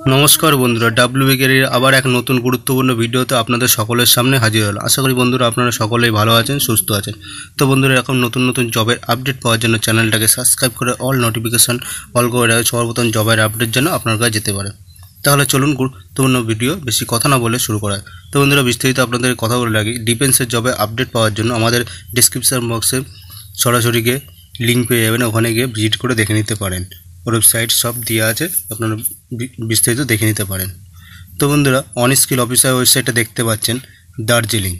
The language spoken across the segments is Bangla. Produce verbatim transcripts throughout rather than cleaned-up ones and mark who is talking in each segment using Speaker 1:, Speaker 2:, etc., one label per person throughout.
Speaker 1: नमस्कार बंधुरा डब्ल्यूबी कैरियर आबार एक नतून गुरुत्वपूर्ण भिडियोते आपनादेर सकलेर सामने हाजिर हलो। आशा करी बंधुरा आपनारा सकलेई भालो आछेन, सुस्थ आछेन। तो बंधुरा एरकम नतून नतून जबेर आपडेट पाওয়ার জন্য চ্যানেলটাকে সাবস্ক্রাইব করে অল নোটিফিকেশন অল করে রাখলে সর্বপ্রথম জবের আপডেট যেন আপনার কাছে যেতে পারে। তাহলে চলুন গুরুত্বপূর্ণ ভিডিও বেশি কথা না বলে শুরু করা। তো বন্ধুরা বিস্তারিত আপনাদের কথা বলে রাখি, ডিফেন্সের জবে আপডেট পাওয়ার জন্য আমাদের ডেসক্রিপশন বক্সে সরাসরি গিয়ে লিঙ্ক পেয়ে যাবেন, ওখানে গিয়ে ভিজিট করে দেখে নিতে পারেন। ওয়েবসাইট সব দেওয়া আছে, আপনারা বিস্তারিত দেখে নিতে পারেন। তো বন্ধুরা অন স্কিল অফিসার ওয়েবসাইটটা দেখতে পাচ্ছেন দার্জিলিং,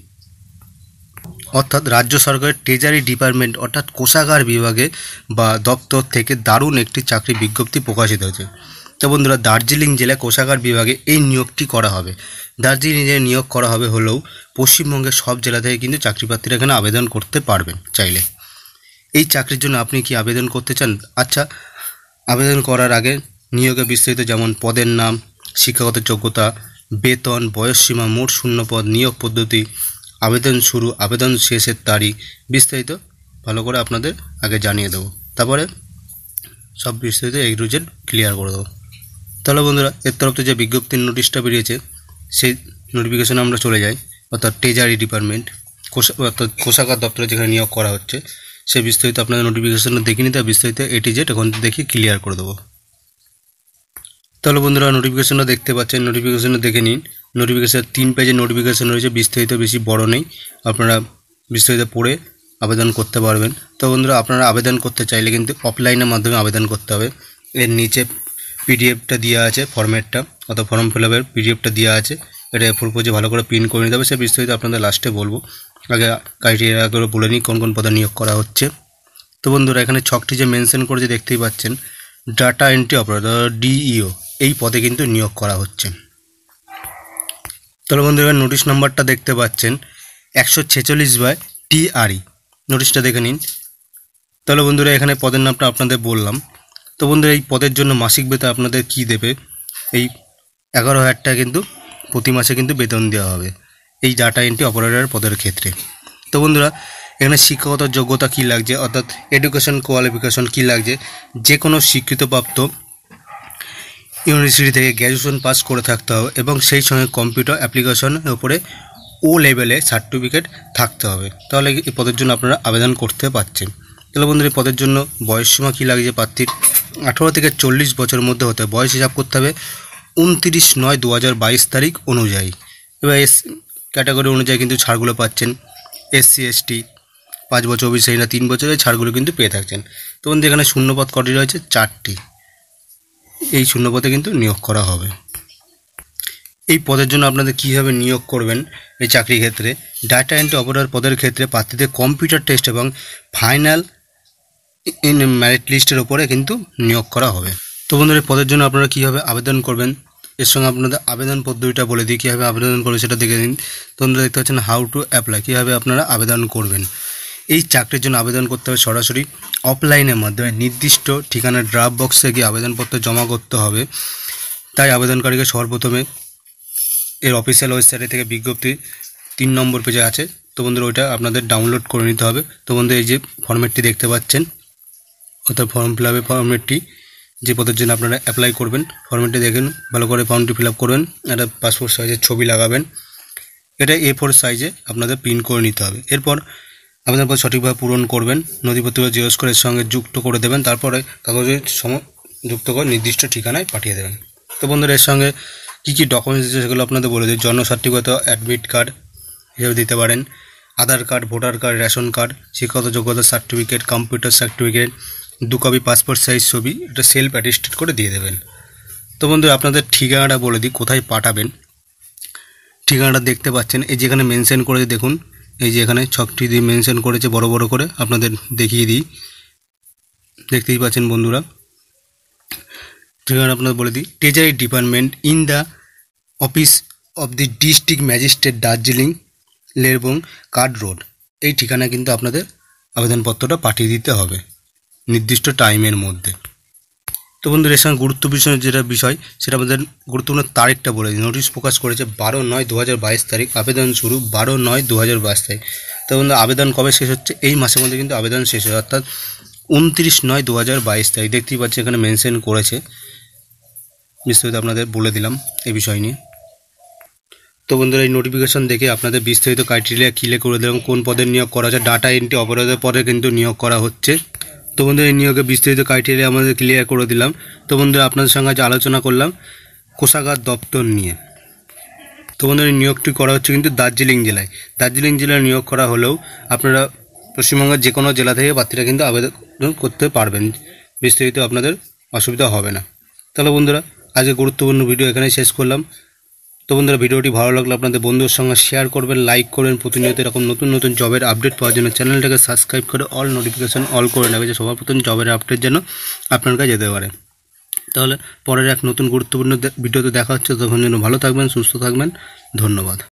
Speaker 1: অর্থাৎ রাজ্য সরকারের ট্রেজারি ডিপার্টমেন্ট অর্থাৎ কোষাগার বিভাগে বা দপ্তর থেকে দারুণ একটি চাকরি বিজ্ঞপ্তি প্রকাশিত হয়েছে। তো বন্ধুরা দার্জিলিং জেলা কোষাগার বিভাগে এই নিয়োগটি করা হবে। দার্জিলিং জেলায় নিয়োগ করা হবে হলেও পশ্চিমবঙ্গের সব জেলা থেকে কিন্তু চাকরিপ্রার্থীরা এখানে আবেদন করতে পারবেন চাইলে। এই চাকরির জন্য আপনি কি আবেদন করতে চান? আচ্ছা, আবেদন করার আগে নিয়োগে বিস্তারিত যেমন পদের নাম, শিক্ষাগত যোগ্যতা, বেতন, বয়সসীমা, মোট শূন্যপদ, নিয়োগ পদ্ধতি, আবেদন শুরু, আবেদন শেষের তারিখ বিস্তারিত ভালো করে আপনাদের আগে জানিয়ে দেবো, তারপরে সব বিস্তারিত এ টু জেড ক্লিয়ার করে দেবো। তাহলে বন্ধুরা এর তরফ থেকে যে বিজ্ঞপ্তির নোটিশটা বেরিয়েছে সেই নোটিফিকেশনে আমরা চলে যাই, অর্থাৎ ট্রেজারি ডিপার্টমেন্ট কোষা অর্থাৎ কোষাগার দপ্তরে যেখানে নিয়োগ করা হচ্ছে সেই বিস্তারিত আপনাদের নোটিফিকেশনে দেখে নিতে বিস্তারিত এ টু জেড এখন দেখি ক্লিয়ার করে দেবো। তাহলে বন্ধুরা নোটিফিকেশনটা দেখতে পাচ্ছেন, নোটিফিকেশনটা দেখে নিন। নোটিফিকেশন তিন পেজের নোটিফিকেশন রয়েছে, বিস্তারিত বেশি বড় নেই, আপনারা বিস্তারিত পড়ে আবেদন করতে পারবেন। তো বন্ধুরা আপনারা আবেদন করতে চাইলে কিন্তু অফলাইনের মাধ্যমে আবেদন করতে হবে। এর নিচে পিডিএফটা দেওয়া আছে, ফরম্যাটটা অর্থাৎ ফর্ম ফিল আপের পিডিএফটা দেওয়া আছে, এটা এ ফোর পেজে ভালো করে প্রিন্ট করে নিতে হবে। সে বিস্তারিত আপনাদের লাস্টে বলবো, আগে ক্রাইটেরিয়াগুলো বলে নিই কোন কোন পদে নিয়োগ করা হচ্ছে। তো বন্ধুরা এখানে ছকটি যে মেনশন করেছে দেখতেই পাচ্ছেন, ডাটা এন্ট্রি অপারেটর ডিইও এই পদে কিন্তু নিয়োগ করা হচ্ছে। তাহলে বন্ধুরা নোটিশ নাম্বারটা দেখতে পাচ্ছেন একশো ছেচল্লিশ বাই টিআরই, নোটিশটা দেখে নিন। তাহলে বন্ধুরা এখানে পদের নামটা আপনাদের বললাম। তো বন্ধুরা এই পদের জন্য মাসিক বেতন আপনাদের কি দেবে, এই এগারো হাজার টাকা কিন্তু প্রতি মাসে কিন্তু বেতন দেওয়া হবে এই ডাটা এন্ট্রি অপারেটর পদের ক্ষেত্রে। তো বন্ধুরা এখানে শিক্ষাগত যোগ্যতা কী লাগছে, অর্থাৎ এডুকেশন কোয়ালিফিকেশন কী লাগছে, যে কোনো স্বীকৃতপ্রাপ্ত ইউনিভার্সিটি থেকে গ্র্যাজুয়েশন পাস করে থাকতে হবে এবং সেই সঙ্গে কম্পিউটার অ্যাপ্লিকেশনের উপরে ও লেভেলে সার্টিফিকেট থাকতে হবে, তাহলে এই পদের জন্য আপনারা আবেদন করতে পারছেন। তাহলে বন্ধুরা এই পদের জন্য বয়সসীমা কী লাগছে, প্রার্থীর আঠারো থেকে চল্লিশ বছরের মধ্যে হতে হবে, বয়স হিসাব করতে হবে উনত্রিশ নয় দু হাজার বাইশ তারিখ অনুযায়ী। এবার এস ক্যাটাগরি অনুযায়ী কিন্তু ছাড়গুলো পাচ্ছেন, এসসি এসটি পাঁচ বছর, ওবিসিরা তিন বছরের ছাড়গুলো কিন্তু পেয়ে থাকছেন। তো বন্ধু এখানে শূন্যপদ কটি রয়েছে, চারটি, এই শূন্যপদে কিন্তু নিয়োগ করা হবে। এই পদের জন্য আপনাদের কীভাবে নিয়োগ করবেন এই চাকরির ক্ষেত্রে, ডাটা এন্ট্রি অপারেটর পদের ক্ষেত্রে প্রার্থীদের কম্পিউটার টেস্ট এবং ফাইনাল ইন মেরিট লিস্টের ওপরে কিন্তু নিয়োগ করা হবে। তো বন্ধুরা এই পদের জন্য আপনারা কীভাবে আবেদন করবেন, এর সঙ্গে আপনাদের আবেদন পদ্ধতিটা বলে দিই, কীভাবে আবেদন করবে সেটা দেখে নিন। তো বন্ধুরা দেখতে পাচ্ছেন হাউ টু অ্যাপ্লাই, কীভাবে আপনারা আবেদন করবেন। এই চাকরির জন্য আবেদন করতে হবে সরাসরি অফলাইনের মাধ্যমে, নির্দিষ্ট ঠিকানার ড্রপ বক্সে গিয়ে আবেদনপত্র জমা করতে হবে। তাই আবেদনকারীকে সর্বপ্রথমে এর অফিসিয়াল ওয়েবসাইট থেকে বিজ্ঞপ্তি তিন নম্বর পেজে আছে, তো বন্ধুরা ওইটা আপনাদের ডাউনলোড করে নিতে হবে। তো বন্ধুরা এই যে ফর্মেটটি দেখতে পাচ্ছেন, অর্থাৎ ফর্ম ফিল আপের ফর্মেটটি, যে পদের জন্য আপনারা অ্যাপ্লাই করবেন ফর্মেটটি দেখেন ভালো করে, ফর্মটি ফিল আপ করবেন, একটা পাসপোর্ট সাইজের ছবি লাগাবেন, এটা এ ফোর সাইজে আপনাদের প্রিন্ট করে নিতে হবে। এরপর আবেদনপত্র সঠিকভাবে পূরণ করবেন, নথিপত্রগুলো জেরক্স করে এর সঙ্গে যুক্ত করে দেবেন, তারপরে কাগজের সম যুক্ত করে নির্দিষ্ট ঠিকানায় পাঠিয়ে দেবেন। তো বন্ধুরা এর সঙ্গে কী কী ডকুমেন্টস দিচ্ছে সেগুলো আপনাদের বলে দিই। জন্ম সার্টিফিকেট, অ্যাডমিট কার্ড হিসেবে দিতে পারেন, Aadhaar card, voter card, ration card, শিক্ষাগত যোগ্যতা সার্টিফিকেট, কম্পিউটার সার্টিফিকেট, দু কপি পাসপোর্ট সাইজ ছবি, এটা সেলফ অ্যাটেস্টেড করে দিয়ে দেবেন। তো বন্ধুরা আপনাদের ঠিকানাটা বলে দিই কোথায় পাঠাবেন। ঠিকানাটা দেখতে পাচ্ছেন এই যেখানে মেনশন করেছে, দেখুন এই যে এখানে ছকটি দিয়ে মেনশন করেছে বড় বড় করে, আপনাদের দেখিয়ে দিই, দেখতেই পাচ্ছেন বন্ধুরা। ঠিকানা আপনাদের বলে দিই, treasury department in the office of the district magistrate Darjeeling Lebong cart road, এই ঠিকানায় কিন্তু আপনাদের আবেদনপত্রটা পাঠিয়ে দিতে হবে নির্দিষ্ট টাইমের মধ্যে। তো বন্ধুরা এর সঙ্গে গুরুত্বপূর্ণ যেটা বিষয় সেটা আমাদের গুরুত্বপূর্ণ তারিখটা বলে দিই। নোটিশ প্রকাশ করেছে বারো নয় দু হাজার বাইশ তারিখ, আবেদন শুরু বারো নয় দু হাজার বাইশ তারিখ। তো বন্ধু আবেদন কবে শেষ হচ্ছে, এই মাসের মধ্যে কিন্তু আবেদন শেষ হয়, অর্থাৎ উনত্রিশ নয় দু হাজার বাইশ তারিখ। দেখতেই পাচ্ছি এখানে মেনশন করেছে বিস্তারিত আপনাদের বলে দিলাম এই বিষয় নিয়ে। তো বন্ধুরা এই নোটিফিকেশন দেখে আপনাদের বিস্তারিত ক্রাইটেরিয়া ক্লিয়ার করে দিলাম কোন পদের নিয়োগ করা হচ্ছে। ডাটা এন্ট্রি অপারেটর পদে কিন্তু নিয়োগ করা হচ্ছে। তো বন্ধুরা এই নিয়োগে বিস্তারিত ক্রাইটেরিয়া আমাদের ক্লিয়ার করে দিলাম। তো বন্ধুরা আপনাদের সঙ্গে আজ আলোচনা করলাম কোষাগার দপ্তর নিয়ে। তো বন্ধুরা এই নিয়োগটি করা হচ্ছে কিন্তু দার্জিলিং জেলায়। দার্জিলিং জেলায় নিয়োগ করা হলেও আপনারা পশ্চিমবঙ্গের যে কোনো জেলা থেকে প্রার্থীরা কিন্তু আবেদন করতে পারবেন, বিস্তারিত আপনাদের অসুবিধা হবে না। তাহলে বন্ধুরা আজকে গুরুত্বপূর্ণ ভিডিও এখানেই শেষ করলাম। তো বন্ধুরা ভিডিওটি ভালো লাগলে আপনাদের বন্ধুদের সঙ্গে শেয়ার করবেন, লাইক করবেন। প্রতিনিয়ত এরকম নতুন নতুন জবের আপডেট পাওয়ার জন্য চ্যানেলটাকে সাবস্ক্রাইব করে অল নোটিফিকেশন অল করে নেবে, যে সবার প্রথম জবের আপডেট যেন আপনার কাছে যেতে পারে। তাহলে পরের এক নতুন গুরুত্বপূর্ণ ভিডিওতে দেখা হচ্ছে, তখন যেন ভালো থাকবেন, সুস্থ থাকবেন। ধন্যবাদ।